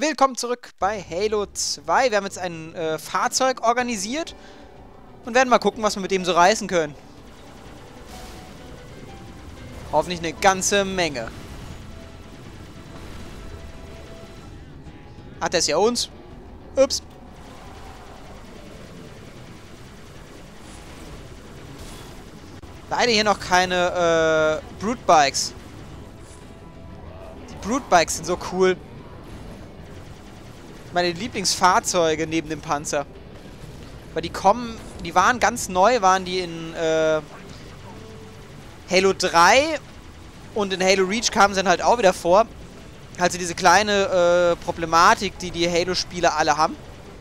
Willkommen zurück bei Halo 2. Wir haben jetzt ein Fahrzeug organisiert und werden mal gucken, was wir mit dem so reißen können. Hoffentlich eine ganze Menge. Hat er es ja uns? Ups. Leider hier noch keine Brute Bikes. Die Brute Bikes sind so cool. Meine Lieblingsfahrzeuge neben dem Panzer. Weil die waren ganz neu, waren die in Halo 3 und in Halo Reach kamen sie dann halt auch wieder vor. Also diese kleine Problematik, die die Halo-Spiele alle haben.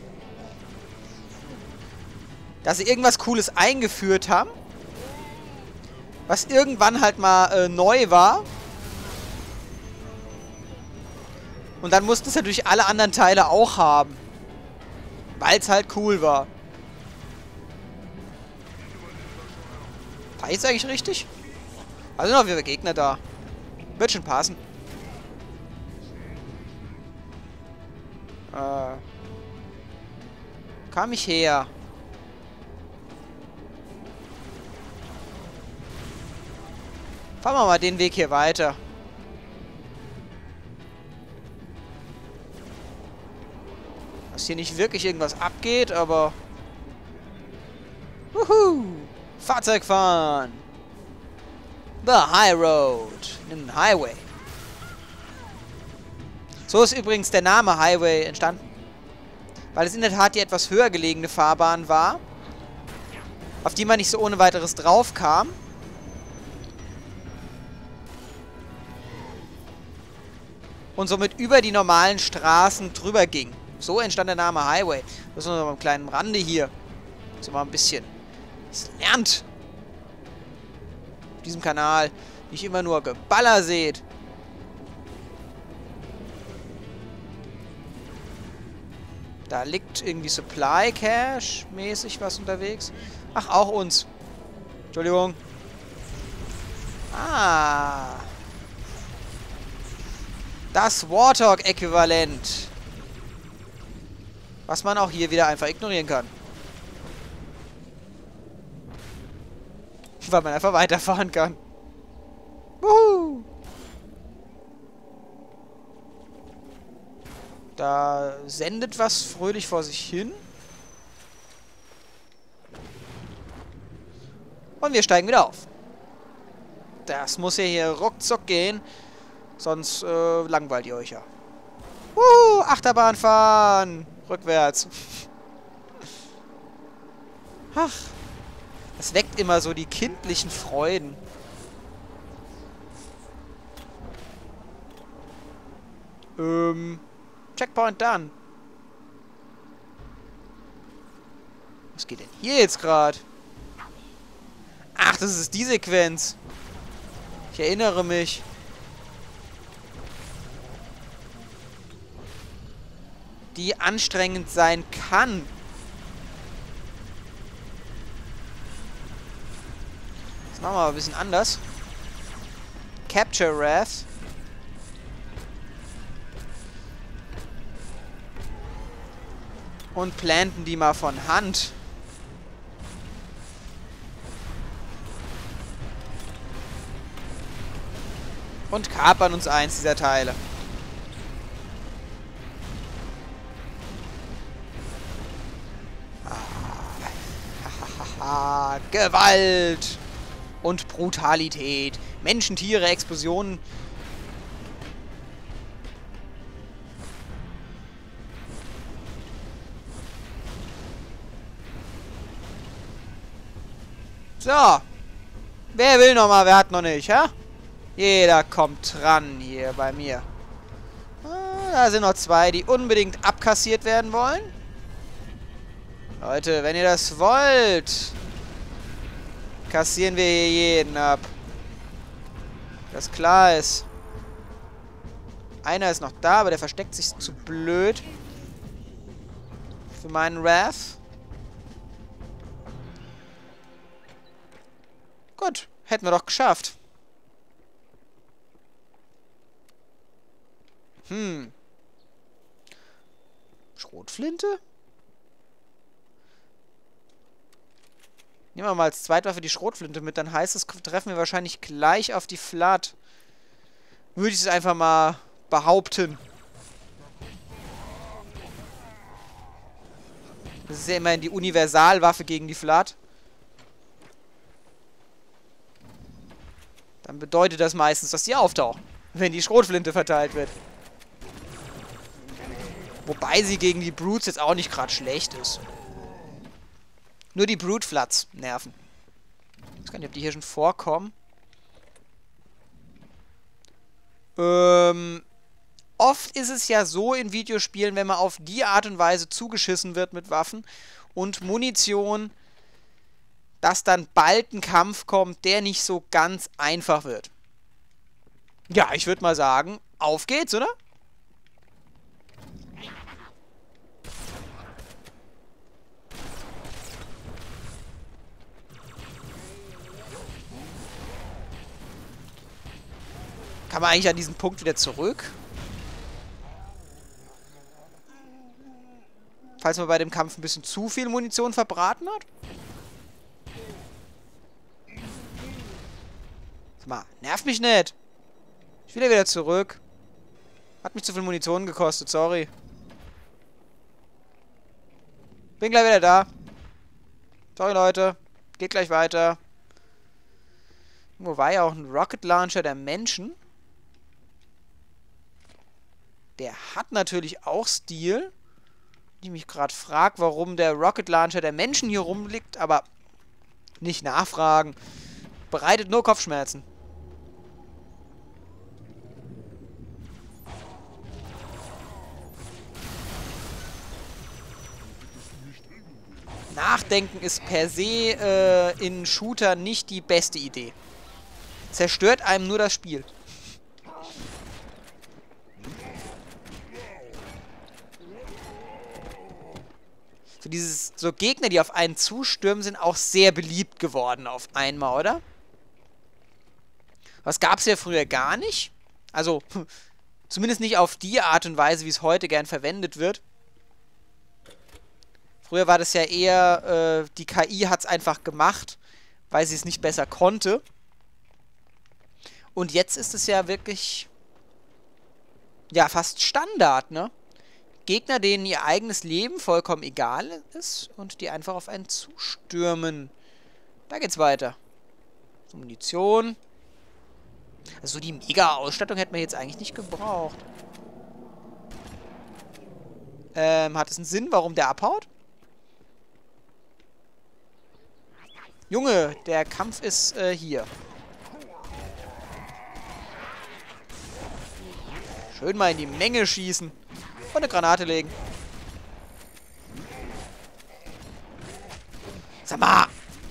Dass sie irgendwas Cooles eingeführt haben. Was irgendwann halt mal neu war. Und dann mussten es natürlich alle anderen Teile auch haben. Weil es halt cool war. War jetzt eigentlich richtig? Also noch wieder Gegner da. Wird schon passen. Kam ich her. Fahren wir mal den Weg hier weiter. Dass hier nicht wirklich irgendwas abgeht, aber... Wuhu! Fahrzeug fahren! The High Road. Ein Highway. So ist übrigens der Name Highway entstanden. Weil es in der Tat die etwas höher gelegene Fahrbahn war. Auf die man nicht so ohne weiteres drauf kam. Und somit über die normalen Straßen drüber ging. So entstand der Name Highway. Das ist nur noch am kleinen Rande hier. Dass ihr mal ein bisschen was lernt. Auf diesem Kanal. Nicht immer nur Geballer seht. Da liegt irgendwie Supply Cache mäßig was unterwegs. Ach, auch uns. Entschuldigung. Ah. Das Warthog-Äquivalent. Was man auch hier wieder einfach ignorieren kann. Weil man einfach weiterfahren kann. Wuhu! Da sendet was fröhlich vor sich hin. Und wir steigen wieder auf. Das muss ja hier ruckzuck gehen. Sonst langweilt ihr euch ja. Achterbahn fahren! Rückwärts. Ach. Das weckt immer so die kindlichen Freuden. Checkpoint done. Was geht denn hier jetzt gerade? Ach, das ist die Sequenz. Ich erinnere mich. Die anstrengend sein kann. Das machen wir aber ein bisschen anders. Capture Wrath. Und planten die mal von Hand. Und kapern uns eins dieser Teile. Gewalt und Brutalität. Menschen, Tiere, Explosionen. So. Wer will noch mal? Wer hat noch nicht, hä? Jeder kommt dran hier bei mir. Da sind noch zwei, die unbedingt abkassiert werden wollen. Leute, wenn ihr das wollt, kassieren wir hier jeden ab. Das klar ist. Einer ist noch da, aber der versteckt sich zu blöd. Für meinen Wrath. Gut, hätten wir doch geschafft. Schrotflinte? Nehmen wir mal als Zweitwaffe die Schrotflinte mit. Dann heißt es, treffen wir wahrscheinlich gleich auf die Flat. Würde ich es einfach mal behaupten. Das ist ja immerhin die Universalwaffe gegen die Flat. Dann bedeutet das meistens, dass die auftauchen, wenn die Schrotflinte verteilt wird. Wobei sie gegen die Brutes jetzt auch nicht gerade schlecht ist. Nur die Brute-Flats nerven. Ich weiß gar nicht, ob die hier schon vorkommen. Oft ist es ja so in Videospielen, wenn man auf die Art und Weise zugeschissen wird mit Waffen und Munition, dass dann bald ein Kampf kommt, der nicht so ganz einfach wird. Ja, ich würde mal sagen, auf geht's, oder? Kann man eigentlich an diesen Punkt wieder zurück? Falls man bei dem Kampf ein bisschen zu viel Munition verbraten hat? Sag mal, nervt mich nicht. Ich will ja wieder zurück. Hat mich zu viel Munition gekostet, sorry. Bin gleich wieder da. Sorry, Leute. Geht gleich weiter. Irgendwo war ja auch ein Rocket Launcher der Menschen. Der hat natürlich auch Stil. Ich mich gerade frage, warum der Rocket Launcher der Menschen hier rumliegt, aber nicht nachfragen. Bereitet nur Kopfschmerzen. Nachdenken ist per se in Shooter nicht die beste Idee. Zerstört einem nur das Spiel. So Gegner, die auf einen zustürmen, sind auch sehr beliebt geworden auf einmal, oder? Was gab es ja früher gar nicht. Also, zumindest nicht auf die Art und Weise, wie es heute gern verwendet wird. Früher war das ja eher, die KI hat es einfach gemacht, weil sie es nicht besser konnte. Und jetzt ist es ja wirklich, ja, fast Standard, ne? Gegner, denen ihr eigenes Leben vollkommen egal ist und die einfach auf einen zustürmen. Da geht's weiter. So, Munition. Also die Mega-Ausstattung hätten wir jetzt eigentlich nicht gebraucht. Hat es einen Sinn, warum der abhaut? Junge, der Kampf ist hier. Schön mal in die Menge schießen. Und eine Granate legen. Sag mal!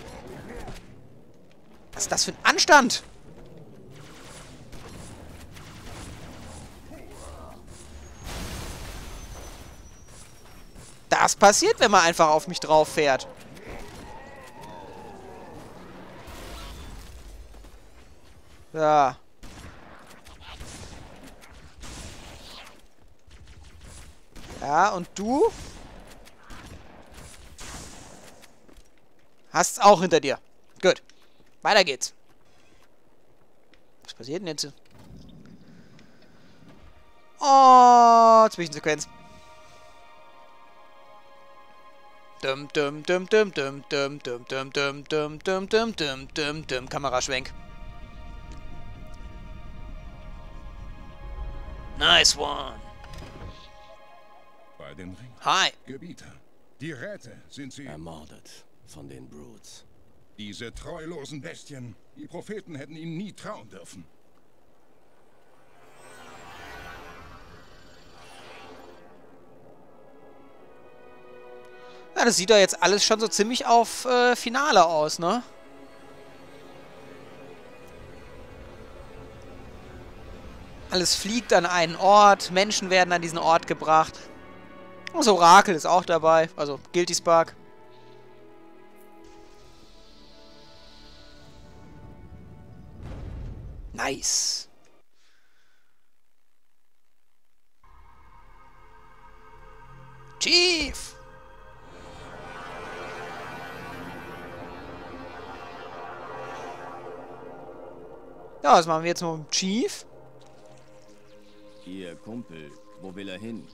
Was ist das für ein Anstand? Das passiert, wenn man einfach auf mich drauf fährt. Ja. Ja, und du? Hast's auch hinter dir. Gut. Weiter geht's. Was passiert denn jetzt? Oh, Zwischensequenz. Dum dum dum dum dum dum dum dum dum dum dum dum dum dum dum. Kameraschwenk. Nice one. Bei den Ringen. Hi. Gebieter. Die Räte sind sie. Ermordet von den Brutes. Diese treulosen Bestien. Die Propheten hätten ihnen nie trauen dürfen. Ja, das sieht doch jetzt alles schon so ziemlich auf Finale aus, ne? Alles fliegt an einen Ort, Menschen werden an diesen Ort gebracht. Das Orakel ist auch dabei, also Guilty Spark. Nice. Chief! Ja, was machen wir jetzt noch mit dem Chief? Ihr Kumpel, wo will er hin?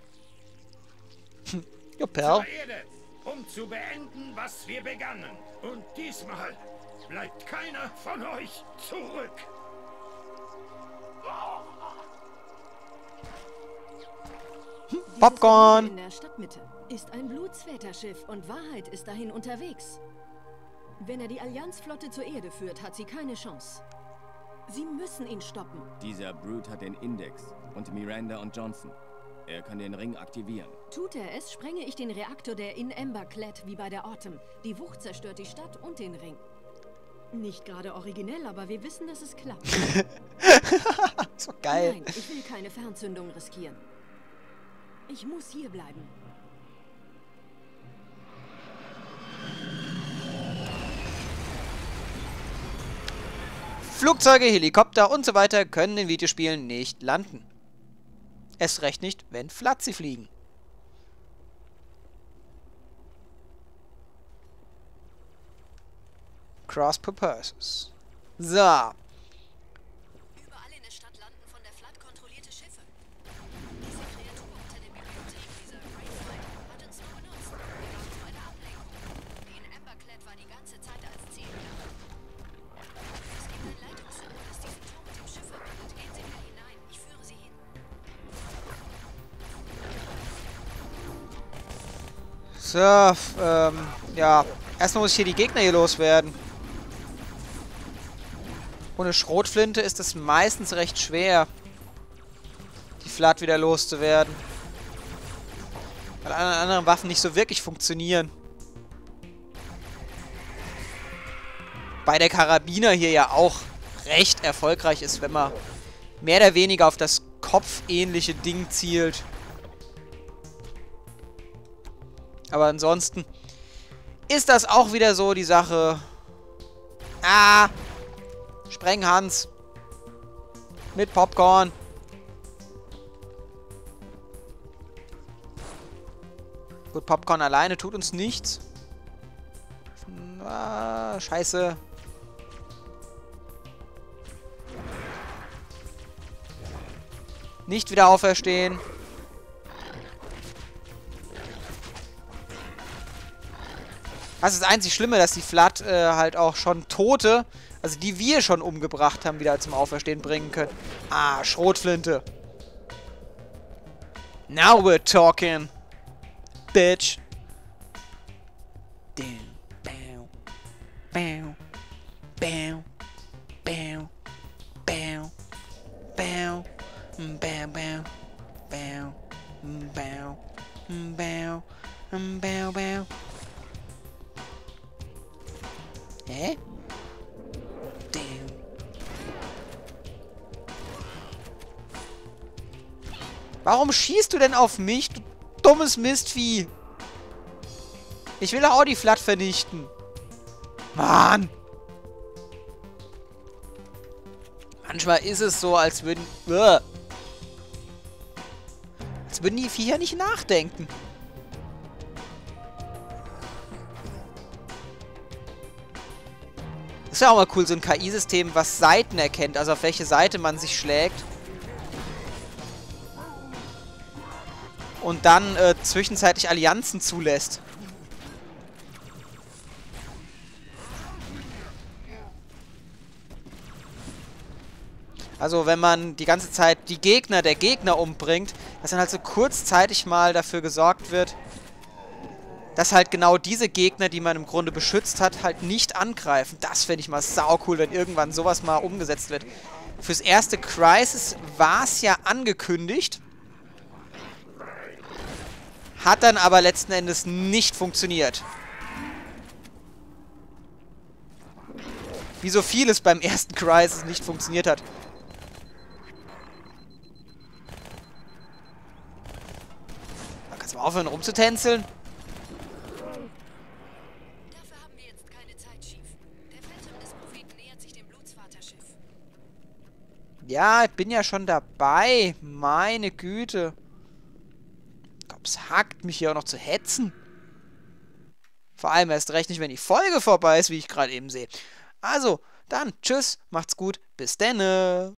Jo, Perl. Zur Erde, um zu beenden, was wir begannen. Und diesmal bleibt keiner von euch zurück. Popcorn! In der Stadtmitte ist ein Blutsväterschiff und Wahrheit ist dahin unterwegs. Wenn er die Allianzflotte zur Erde führt, hat sie keine Chance. Sie müssen ihn stoppen. Dieser Brute hat den Index und Miranda und Johnson. Er kann den Ring aktivieren. Tut er es, sprenge ich den Reaktor der In Emberclad wie bei der Autumn. Die Wucht zerstört die Stadt und den Ring. Nicht gerade originell, aber wir wissen, dass es klappt. So geil. Nein, ich will keine Fernzündung riskieren. Ich muss hier bleiben. Flugzeuge, Helikopter und so weiter können in Videospielen nicht landen. Erst recht nicht, wenn Flatzi fliegen. Cross Purposes. So. Überall in der Stadt landen von der Flood kontrollierte Schiffe. Diese Kreatur unter der Bibliothek, dieser Greyfight, hat uns nur benutzt. Wir waren zu einer Ablenkung. Die in Emberclad war die ganze Zeit als Ziel gedacht. Es gibt ein Leitungsseil, das diesen Turm mit dem Schiff verbindet. Gehen Sie wieder hinein. Ich führe Sie hin. So, ja. Erstmal muss ich hier die Gegner hier loswerden. Ohne Schrotflinte ist es meistens recht schwer, die Flood wieder loszuwerden. Weil alle anderen Waffen nicht so wirklich funktionieren. Bei der Karabiner hier ja auch recht erfolgreich ist, wenn man mehr oder weniger auf das kopfähnliche Ding zielt. Aber ansonsten ist das auch wieder so die Sache. Ah! Sprenghans. Mit Popcorn. Gut, Popcorn alleine tut uns nichts. Ah, scheiße. Nicht wieder auferstehen. Das ist das einzig Schlimme, dass die Flood halt auch schon Tote, also die wir schon umgebracht haben, wieder zum Auferstehen bringen können. Ah, Schrotflinte. Now we're talking. Bitch. Bam. Bam. Bam. Bam. Bam. Bam. Bam. Bam. Bam. Bam. Bam. Bam. Bam. Hä? Damn. Warum schießt du denn auf mich, du dummes Mistvieh? Ich will doch auch die Flood vernichten. Mann! Manchmal ist es so, als würden die Viecher nicht nachdenken. Ist ja auch mal cool, so ein KI-System, was Seiten erkennt, also auf welche Seite man sich schlägt. Und dann zwischenzeitlich Allianzen zulässt. Also wenn man die ganze Zeit die Gegner der Gegner umbringt, dass dann halt so kurzzeitig mal dafür gesorgt wird, dass halt genau diese Gegner, die man im Grunde beschützt hat, halt nicht angreifen. Das fände ich mal saucool, wenn irgendwann sowas mal umgesetzt wird. Fürs erste Crisis war es ja angekündigt. Hat dann aber letzten Endes nicht funktioniert. Wie so vieles beim ersten Crisis nicht funktioniert hat. Da kannst du mal aufhören rumzutänzeln. Ja, ich bin ja schon dabei. Meine Güte. Komm. Es hackt mich hier auch noch zu hetzen. Vor allem erst recht nicht, wenn die Folge vorbei ist, wie ich gerade eben sehe. Also, dann, tschüss, macht's gut, bis denne.